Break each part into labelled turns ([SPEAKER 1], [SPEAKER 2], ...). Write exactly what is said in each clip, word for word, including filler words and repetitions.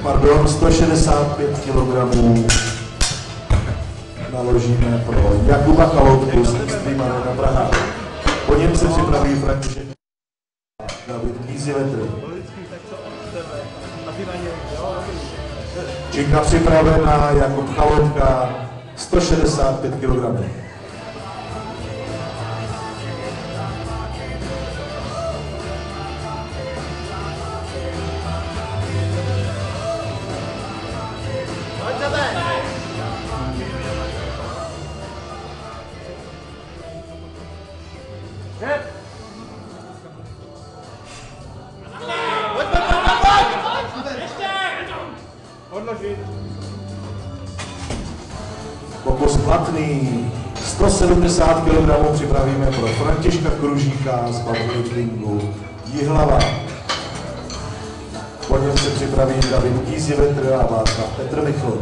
[SPEAKER 1] Pardon, sto šedesát pět kilogramů naložíme pro Jakuba Chaloupku z Extreme Arena Praha. Po něm se připraví František David Kýzivetr. Činka připravená, Jakub Chaloupka, sto šedesát pět kilogramů. Pokus platný, sto sedmdesát kilogramů připravíme pro Františka Kružíka z powerliftingu Jihlava. Po něm se připraví David Kýzivetr a Václav Petr Michl.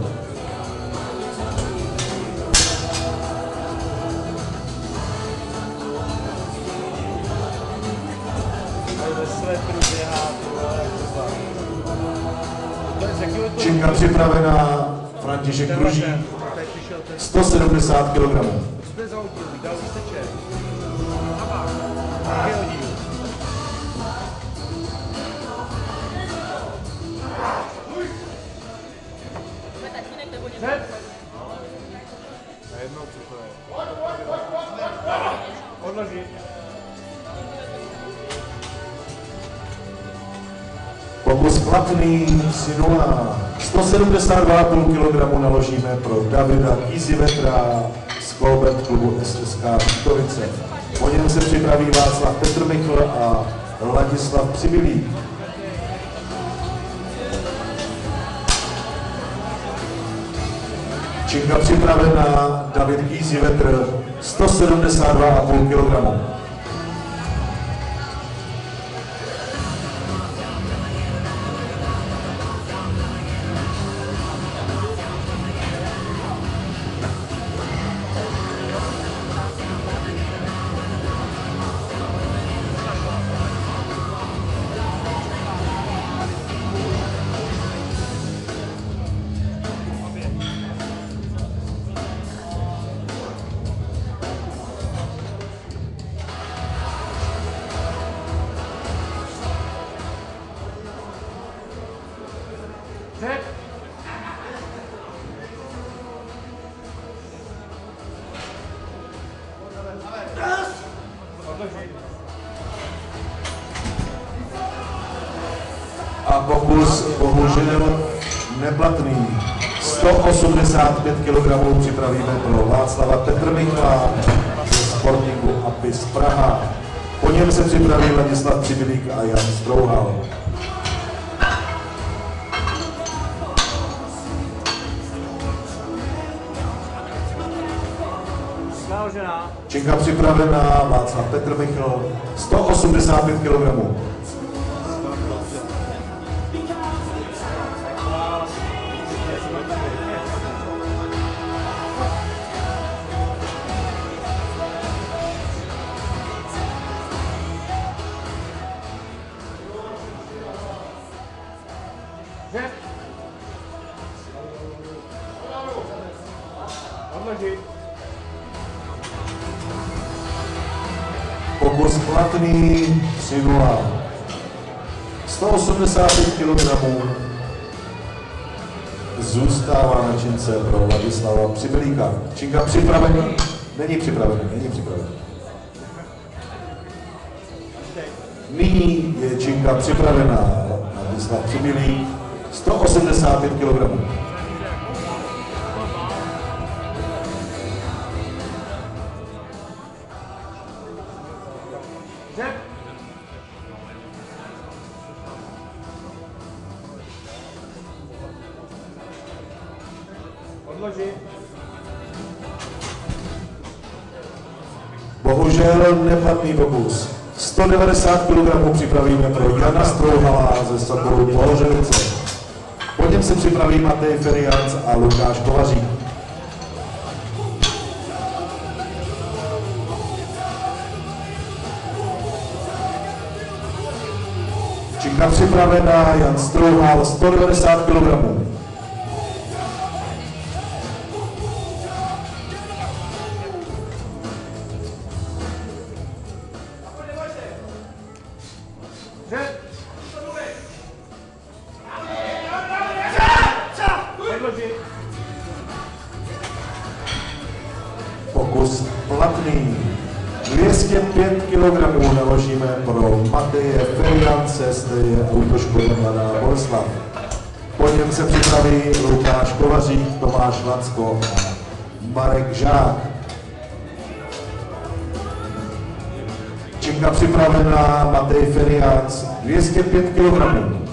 [SPEAKER 1] Činka připravená, František Kružík, sto sedmdesát kilogramů. Pokus platný, tři nula. sto sedmdesát dva celá pět kilogramů naložíme pro Davida Kýzivetra z Kolbet klubu S S K Vítovice. Po něm se připraví Václav Petr Michl a Ladislav Přibylík. Činka připravená, David Kýzivetr, sto sedmdesát dva celá pět kilogramů. A pokus bohužel neplatný. sto osmdesát pět kilogramů připravíme pro Václava Petr Michla ze Sportingu Apis Praha. Po něm se připraví Ladislav Přibylík a Jan Strouhal. Činka připravená, Václav Petr Michl, sto osmdesát pět kilogramů. Pokus platný, tři nula. sto osmdesát pět kilogramů zůstává na čince pro Ladislava Přibylíka. Činka připravený? Není připravený, není připravený. Nyní je činka připravená. Ladislav Přibylík, sto osmdesát pět kilogramů. Bohužel neplatný pokus. sto devadesát kilogramů připravíme pro Jana Strouhala ze Sokolu Pohořelice. Po něm se připraví Matej Ferianc a Lukáš Kovařík. Činka připravená, Jan Strouhal, sto devadesát kilogramů. Pokus platný. dvě stě pět kilogramů naložíme pro Mateje Feriance, zde je autoškola Mladá Boleslav. Po něm se připraví Lukáš Kovařík, Tomáš Lacko a Marek Žák. Činka připravená, Matej Feriance, dvě stě pět kilogramů.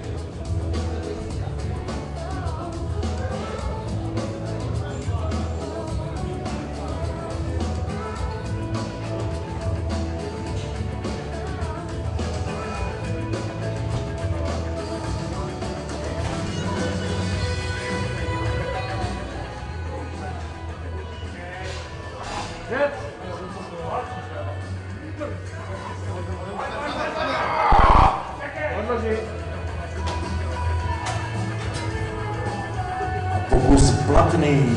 [SPEAKER 1] Pokus platný.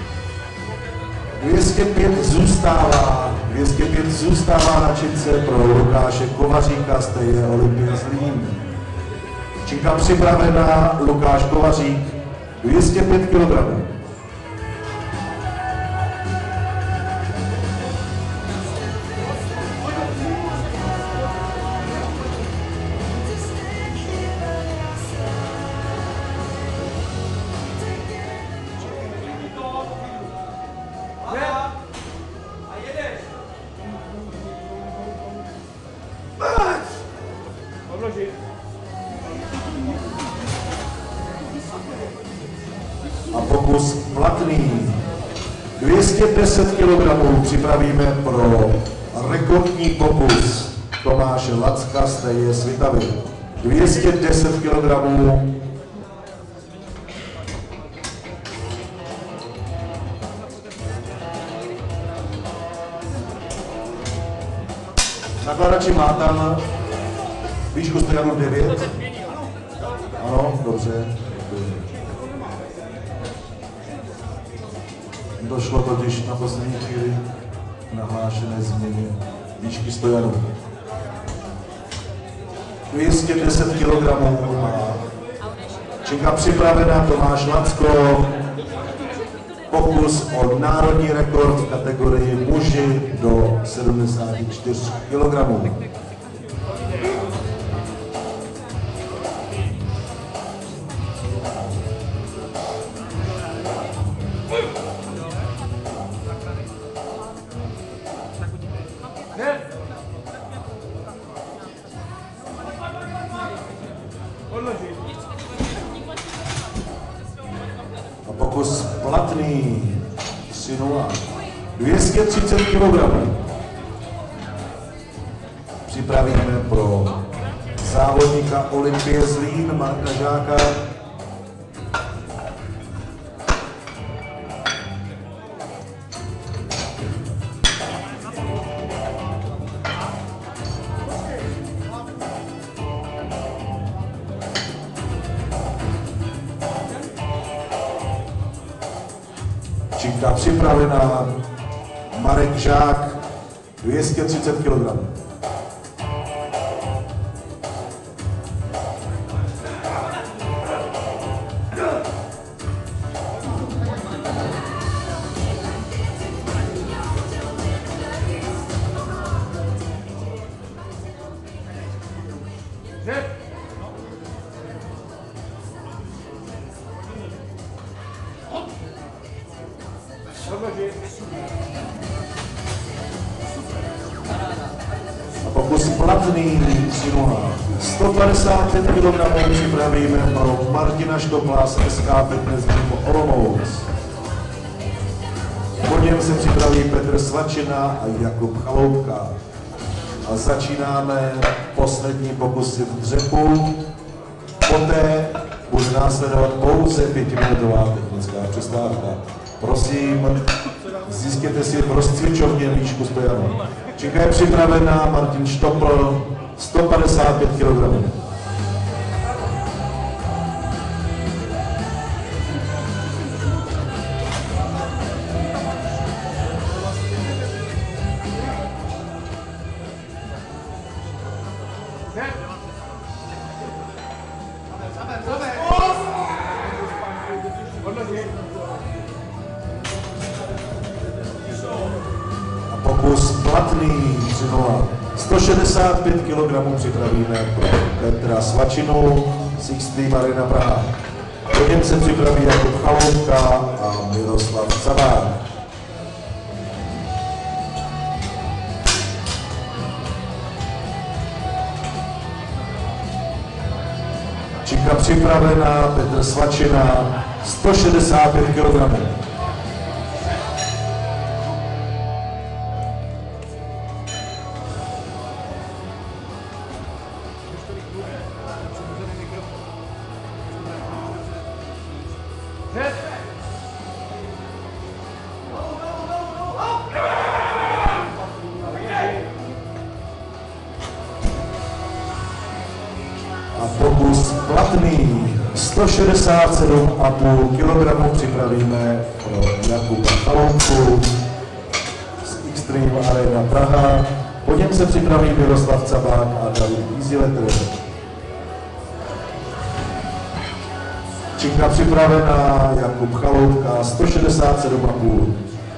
[SPEAKER 1] dvě stě pět zůstává, dvě stě pět zůstává na čince pro Lukáše Kovaříka, zde je Olympia Zlín. Činka připravená, Lukáš Kovařík, dvě stě pět kilogramů. A pokus platný. dvě stě deset kilogramů připravíme pro rekordní pokus Tomáše Lacka z té Svitavy. dvě stě deset kilogramů. Nakladači má tam výšku stojanu devět. Ano, dobře. Došlo totiž na poslední chvíli k nahlášené změně výšky stojanu. dvě stě deset kilogramů a Činka připravená, Tomáš Lacko. Pokus o národní rekord v kategorii muži do sedmdesáti čtyř kilogramů. A pokus platný, tři nula, dvě stě třicet kilogramů. Připravíme pro závodníka Olympie Zlín, Marka Žáka. Činka připravená, Marek Žák, dvě stě třicet kilogramů. A pokus platný, tři nula, sto padesát pět kilogramů připravíme pro Martina Štopla z S K Fitness Gym Olomouc. Po něm se připraví Petr Svačina a Jakub Chaloupka. A začínáme poslední pokusy v dřepu. Poté bude následovat pouze pětiminutová technická přestávka. Prosím, zjistěte si v rozcvičovně výšku stojanu. Činka je připravená, Martin Štopl, sto padesát pět kilogramů. platný tři nula. sto šedesát pět kilogramů připravíme pro Petra Svačinu z Extreme Arena Praha. Po něm se připraví Jakub Chaloupka a Miroslav Cabák. Činka připravená, Petr Svačina, sto šedesát pět kilogramů. A pokus platný, sto šedesát sedm a půl kilogramů připravíme pro Jakuba Chaloupku z Extreme Arena Praha. Po něm se připraví Miroslav Cabák a David Kýziletr. Činka připravená, Jakub Chaloupka, sto šedesát sedm a půl.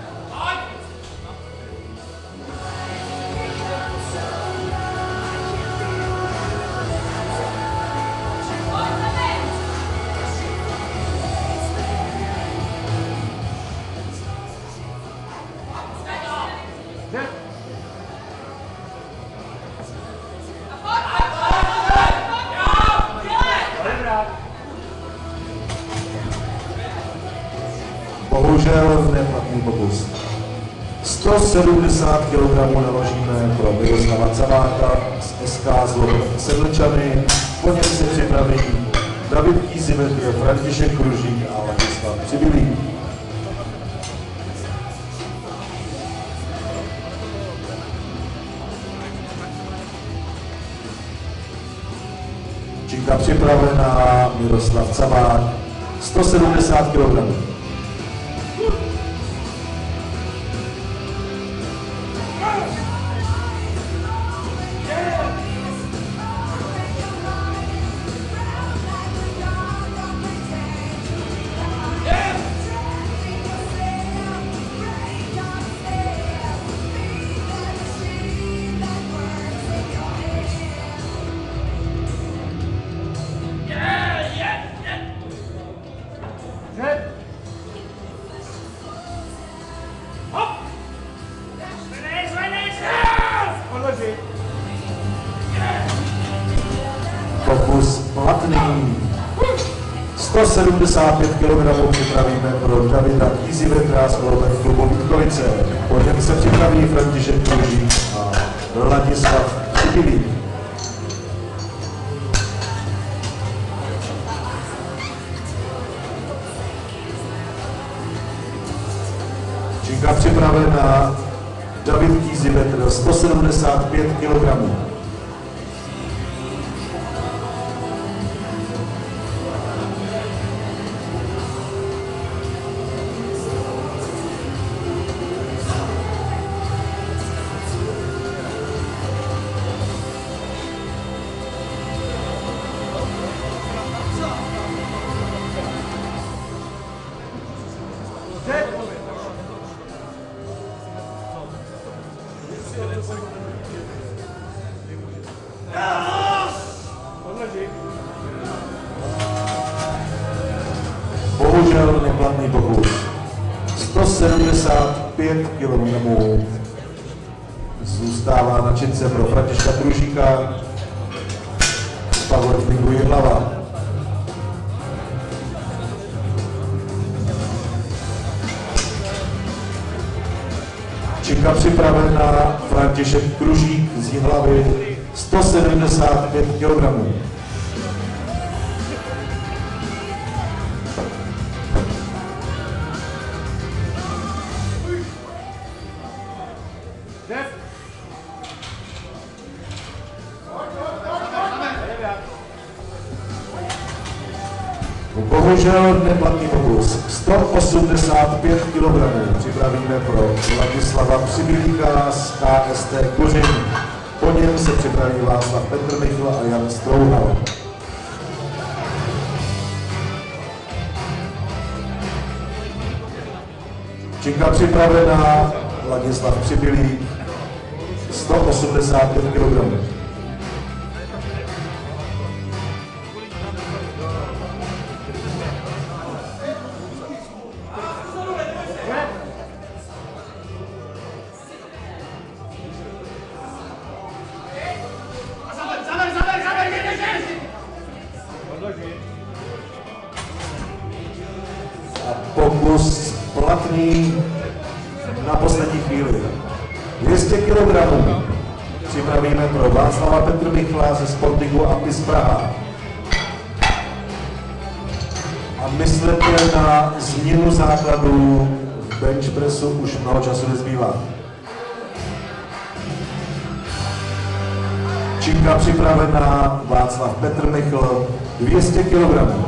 [SPEAKER 1] Bohužel neplatný pokus. sto sedmdesát kilogramů naložíme pro Miroslava Cabáka z S K Sedlčany. Po něm se připraví David Kýzimetr, František Kružík a Ladislav Přibylý. Činka připravená, Miroslav Cabák, sto sedmdesát kilogramů. Pokus platný. sto sedmdesát pět kilogramů připravíme pro Davida Kýzivetra z klubu Vítkovice. Po něm se připraví František Kružík a Ladislav Přibylý. Činka připravená, David Kýzivetr, sto sedmdesát pět kilogramů. Bohužel neplatný pokus. sto sedmdesát pět kilogramů zůstává na čince pro Františka Kružíka z powerliftingu Jihlava. Činka připravená, František Kružík z Jihlavy, sto sedmdesát pět kilogramů. Bohužel neplatný pokus. sto osmdesát pět kilogramů připravíme pro Ladislava Přibylíka z K S T Kořeň. Po něm se připraví Václav Petr Michl a Jan Strouhal. Činka připravená, Ladislav Přibylík, sto osmdesát pět kilogramů. A pokus platný na poslední chvíli. dvě stě kilogramů připravíme pro Václava Petrmichla ze Sportingu Aptis Praha. A myslete na změnu základů v bench pressu, už mnoho času nezbývá. Činka připravená, Václav Petrmichl, dvě stě kilogramů.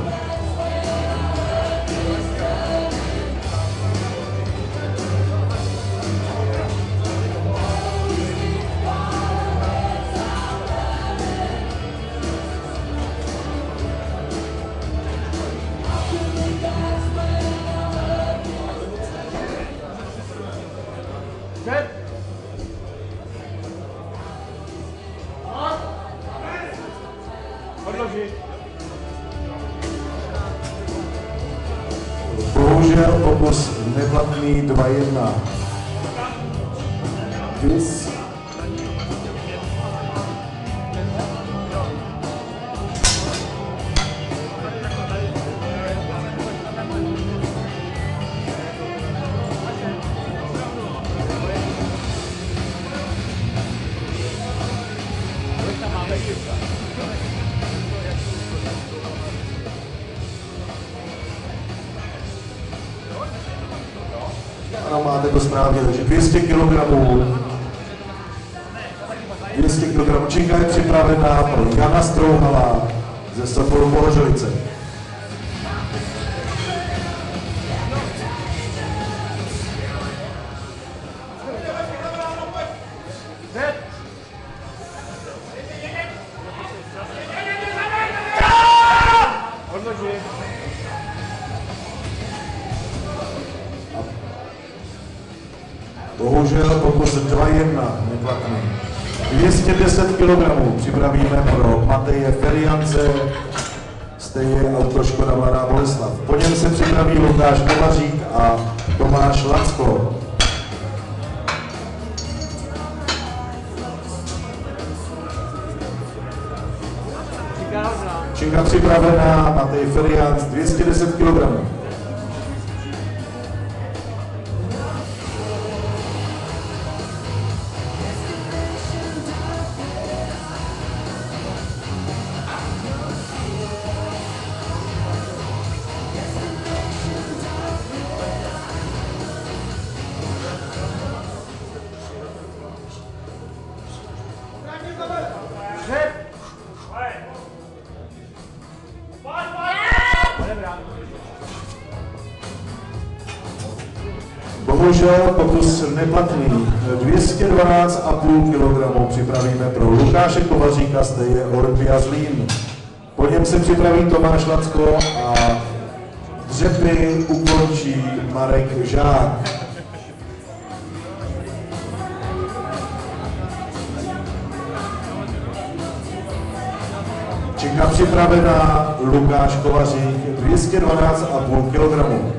[SPEAKER 1] Bohužel pokus neplatný dva jedna. Vys. Ano, máte to správně, takže dvě stě kilogramů. dvě stě kilogramů. Činka je připravená pro Jana Strouhala ze Sokolu Pohořelice. Bohužel pokus dva jedna neplatný. dvě stě deset kilogramů připravíme pro Mateje Feriance, stejně Autoškoda Mladá Boleslav. Po něm se připraví Lukáš Kovařík a Tomáš Lacko. Činka připravená, Matej Feriance, dvě stě deset kilogramů. Bohužel pokus neplatný. dvě stě dvanáct celá pět kilogramů připravíme pro Lukáše Kovaříka, stejně Olympia Zlín. Po něm se připraví Tomáš Lacko a dřepy ukončí Marek Žák. Činka připravená, Lukáš Kovařík, dvě stě dvanáct celá pět kilogramů.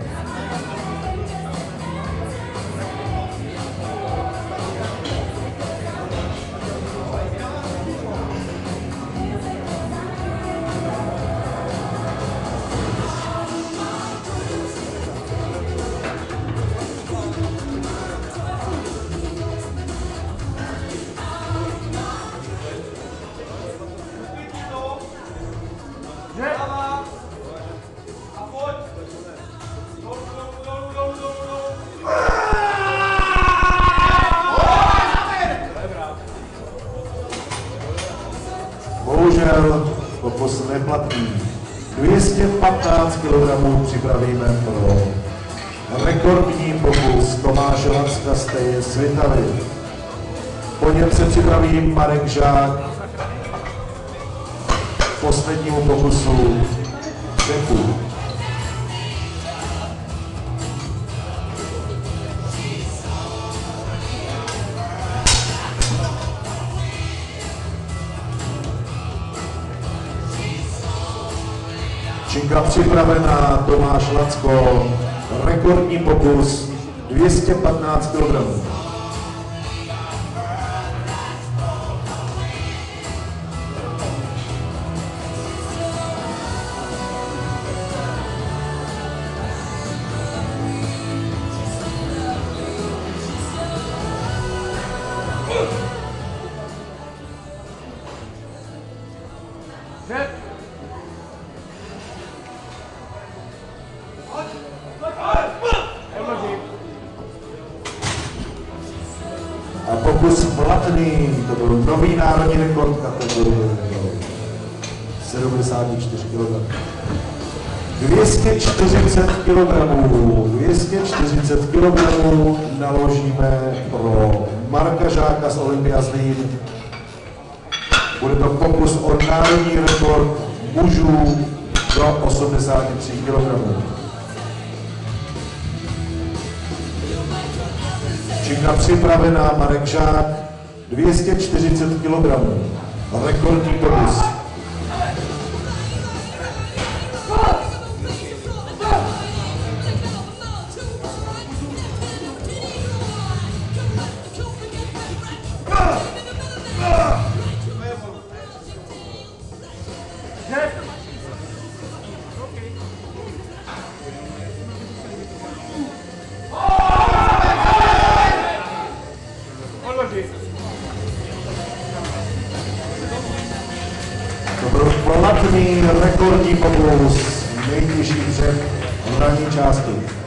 [SPEAKER 1] Bohužel pokus neplatný. dvě stě patnáct kilogramů připravíme pro rekordní pokus Tomáše Lacka steje Svitavy. Po něm se připraví Marek Žák k poslednímu pokusu Čechů. Činka připravená, Tomáš Lacko, rekordní pokus dvě stě patnáct kilogramů. A pokus platný, to byl nový národní rekord kategorie sedmdesát čtyři kilogramů. dvě stě čtyřicet kilogramů, dvě stě čtyřicet kilogramů naložíme pro Marka Žáka z Olympia Zlín. Bude to pokus o národní rekord mužů do osmdesáti tří kilogramů. Činka připravená, Marek Žák, dvě stě čtyřicet kilogramů, rekordní pokus. To byl platný rekordní pokus, nejtěžší dřep v ranní části.